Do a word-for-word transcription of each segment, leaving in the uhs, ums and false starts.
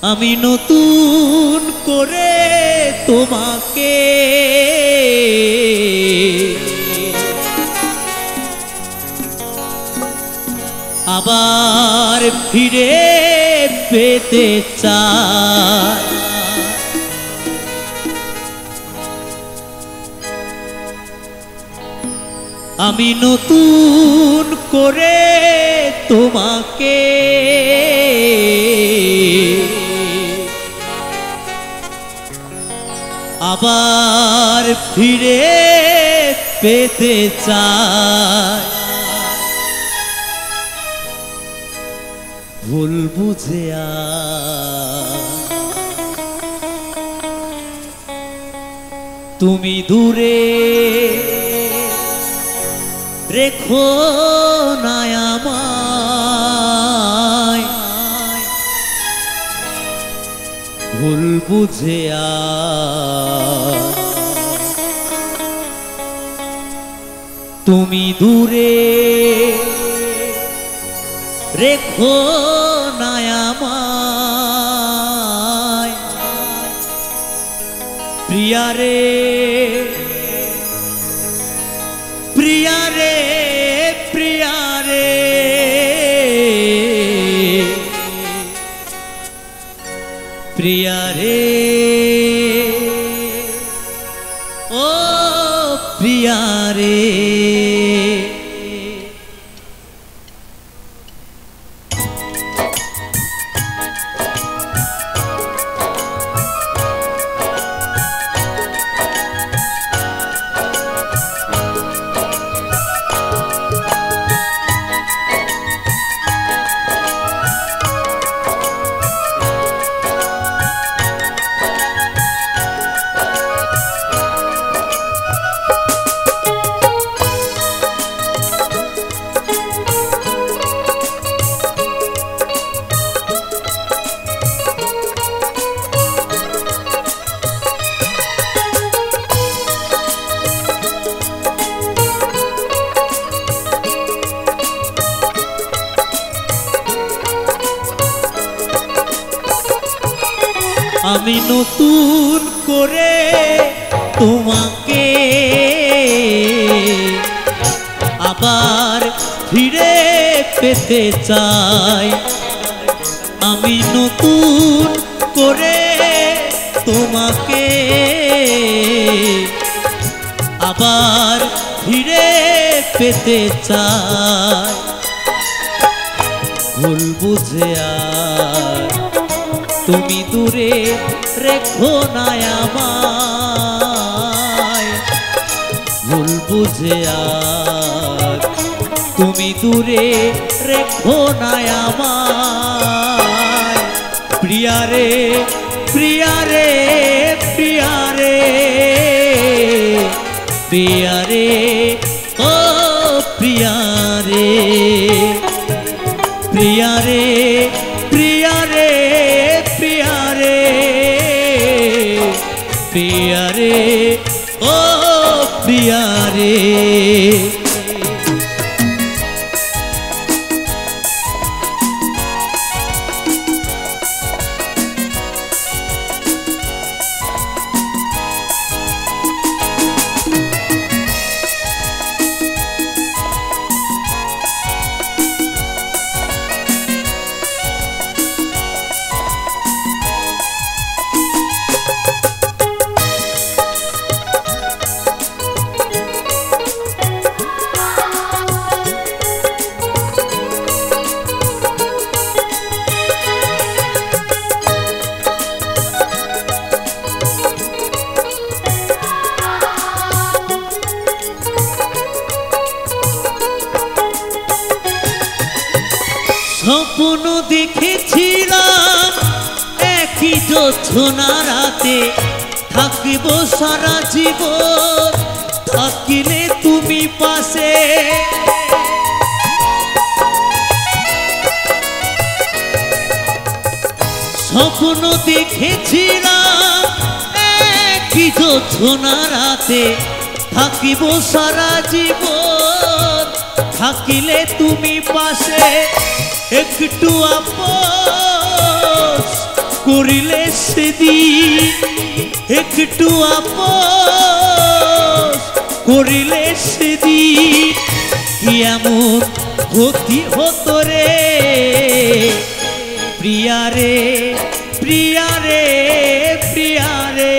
আমি নতুন করে তোমাকে আবার ফিরে পেতে চাই। আমি নতুন করে তোমাকে আবার ফিরে পেতে চাই। ভুল বুঝে তুমি দূরে রেখো না আমায়, ভুল বুঝে তুমি দূরে রেখো না আমায়। প্রিয়া রে প্রিয়া রে প্রিয়া রে প্রিয়া রে ও প্রিয়া রে। আমি নতুন করে তোমাকে আবার ফিরে পেতে চাই। আমি নতুন করে তোমাকে আবার ফিরে পেতে চাই। ভুল বুঝে তুমি দূরে রেখো না আমায়, ভুল বুঝে তুমি দূরে রেখো না আমায়। প্রিয়া রে প্রিয়া রে প্রিয়া রে প্রিয়া রে ও প্রিয়া রে প্রিয়া রে প্রিয়া রে প্রিয়া রে প্রিয়া রে ও প্রিয়া রে। স্বপ্ন দেখেছিলাম একই জোছনা রাতে থাকিব সারা জীবন, থাকিলে তুমি পাশে। স্বপ্ন দেখেছিলাম একই জোছনা রাতে থাকিব সারা জীবন, থাকিলে তুমি পাশে। একটু আপোষ করিলে সেদিন একটু আপোষ করিলে সেদিন কি এমন ক্ষতি হতো রে প্রিয়ারে প্রিয়ারে প্রিয়ারে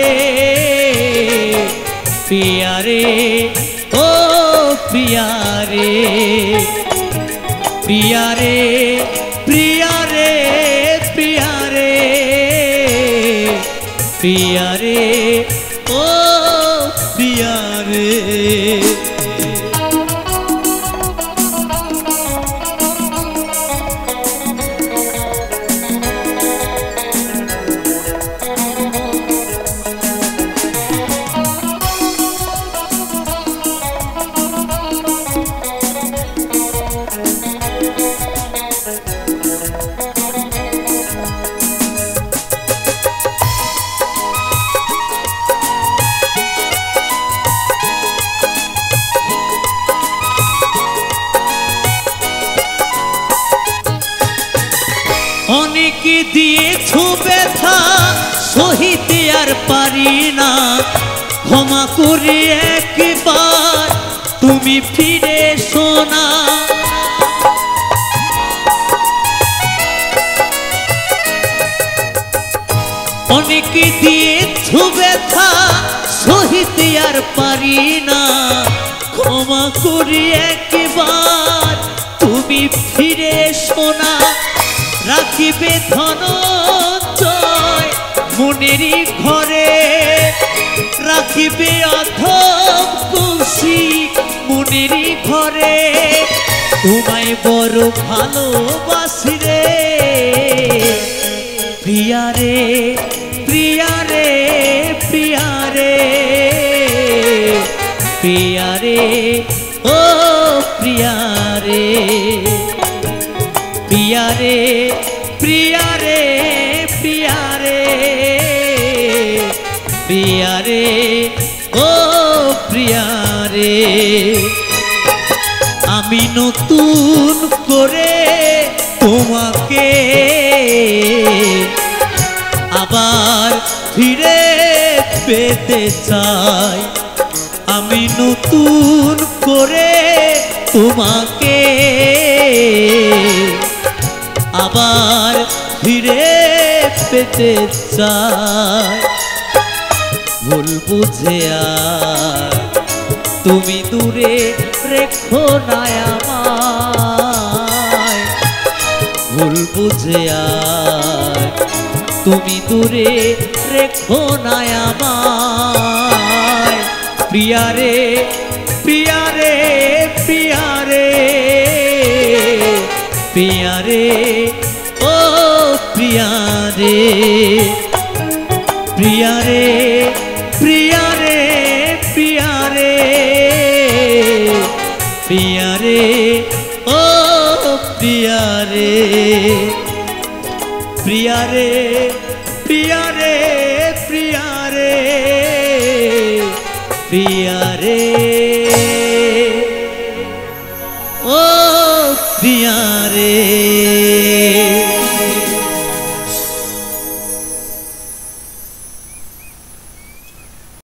প্রিয়ারে ও প্রিয়ারে প্রিয়ারে প্রিয়ারে প্রিয়ারে প্রিয়ারে ও প্রিয়ারে অনেকে দিয়েছো ব্যথা সহিতে আর পারি না ক্ষমা করে একবার তুমি ফিরে এসো না অনেকে দিয়েছো ব্যথা সহিতে আর পারি না ক্ষমা করে একবার তুমি ফিরে এসো না রাখিবে ধনঞ্জয় মনেরই ঘরে রাখিবে অধম কৌশিক মনেরই ঘরে তোমায় বড় ভালোবাসি রে প্রিয়ারে প্রিয়ারে প্রিয়ারে প্রিয়ারে ও প্রিয়ারে প্রিয়ারে প্রিয়ারে প্রিয়ারে প্রিয়ারে ও প্রিয়ারে আমি নতুন করে তোমাকে আবার ফিরে পেতে চাই আমি নতুন করে তোমাকে আবার ফিরে পেতে চাই ভুল বুঝে আর তুমি দূরে রেখো না আমায় ভুল বুঝে আর তুমি দূরে রেখো না আমায় প্রিয়ারে প্রিয়ারে প্রিয়ারে প্রিয়ারে ও প্রিয়ারে প্রিয়ারে প্রিয়ারে প্রিয়ারে প্রিয়ারে ও প্রিয়ারে প্রিয়ারে প্রিয়ারে প্রিয়ারে প্রিয়া